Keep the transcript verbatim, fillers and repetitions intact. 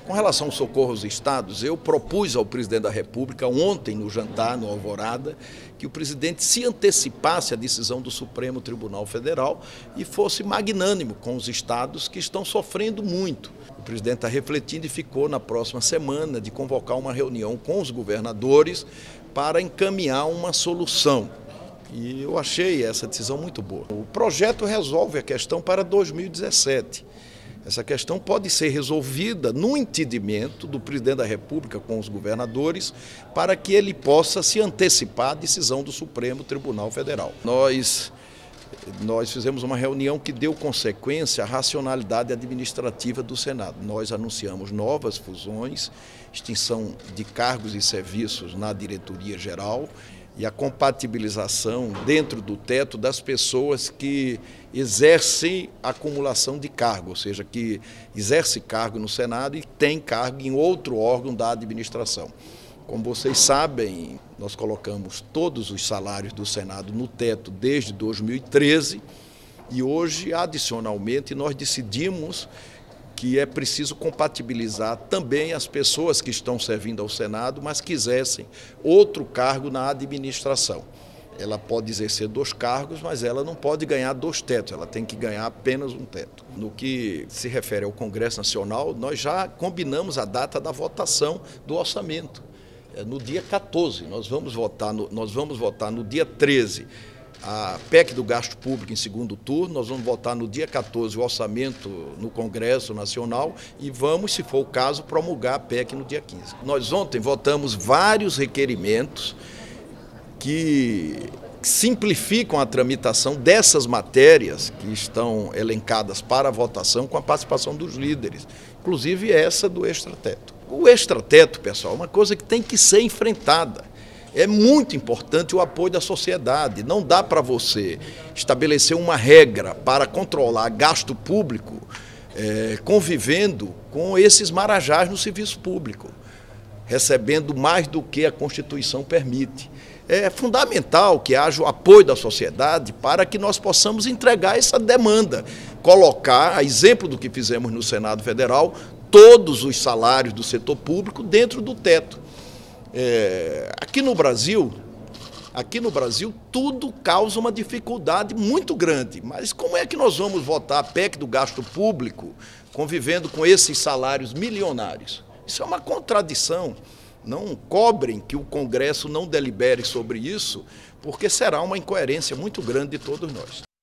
Com relação ao socorro aos estados, eu propus ao presidente da República ontem no jantar, no Alvorada, que o presidente se antecipasse à decisão do Supremo Tribunal Federal e fosse magnânimo com os estados que estão sofrendo muito. O presidente está refletindo e ficou na próxima semana de convocar uma reunião com os governadores para encaminhar uma solução. E eu achei essa decisão muito boa. O projeto resolve a questão para dois mil e dezessete. Essa questão pode ser resolvida no entendimento do presidente da República com os governadores para que ele possa se antecipar à decisão do Supremo Tribunal Federal. Nós, nós fizemos uma reunião que deu consequência à racionalidade administrativa do Senado. Nós anunciamos novas fusões, extinção de cargos e serviços na diretoria geral e a compatibilização dentro do teto das pessoas que exercem acumulação de cargo, ou seja, que exerce cargo no Senado e tem cargo em outro órgão da administração. Como vocês sabem, nós colocamos todos os salários do Senado no teto desde dois mil e treze e hoje, adicionalmente, nós decidimos que é preciso compatibilizar também as pessoas que estão servindo ao Senado, mas quisessem outro cargo na administração. Ela pode exercer dois cargos, mas ela não pode ganhar dois tetos, ela tem que ganhar apenas um teto. No que se refere ao Congresso Nacional, nós já combinamos a data da votação do orçamento. É no dia quatorze, nós vamos votar no, nós vamos votar no dia treze. A P E C do gasto público em segundo turno, nós vamos votar no dia quatorze o orçamento no Congresso Nacional e vamos, se for o caso, promulgar a P E C no dia quinze. Nós ontem votamos vários requerimentos que simplificam a tramitação dessas matérias que estão elencadas para a votação com a participação dos líderes, inclusive essa do extrateto. O extrateto, pessoal, é uma coisa que tem que ser enfrentada. É muito importante o apoio da sociedade. Não dá para você estabelecer uma regra para controlar gasto público é, convivendo com esses marajás no serviço público, recebendo mais do que a Constituição permite. É fundamental que haja o apoio da sociedade para que nós possamos entregar essa demanda, colocar, a exemplo do que fizemos no Senado Federal, todos os salários do setor público dentro do teto. É, aqui no Brasil, aqui no Brasil, tudo causa uma dificuldade muito grande. Mas como é que nós vamos votar a P E C do gasto público convivendo com esses salários milionários? Isso é uma contradição. Não cobrem que o Congresso não delibere sobre isso, porque será uma incoerência muito grande de todos nós.